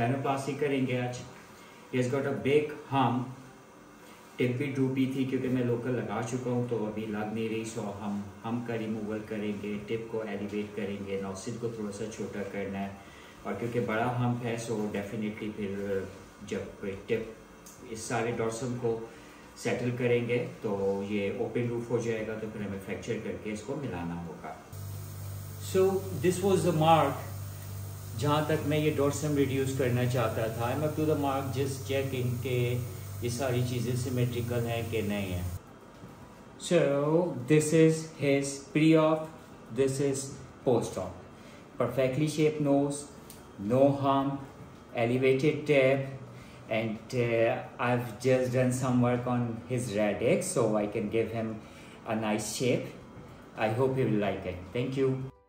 rhinoplasty करेंगे आज। He has got a big hump, tip भी ड्रूपी थी क्योंकि मैं लोकल लगा चुका हूँ तो अभी लग नहीं रही। सो हम हम्प का रिमूवल करेंगे, टिप को एलिवेट करेंगे, नोसिल को थोड़ा सा छोटा करना है। और क्योंकि बड़ा हम्प है सो डेफिनेटली फिर जब टिप इस सारे डॉर्सम को सेटल करेंगे तो ये ओपन रूफ हो जाएगा, तो फिर हमें फ्रैक्चर करके इसको मिलाना होगा। So this was the mark जहाँ तक मैं ये डॉर्सम रिड्यूस करना चाहता था। I am up to the mark, just checking के ये सारी चीज़ें सिमेट्रिकल हैं कि नहीं है। So this is his pre op, this is post op. Perfectly shape nose, no hump, elevated tip, and I've just done some work on his radix so I can give him a nice shape. I hope he will like it. Thank you.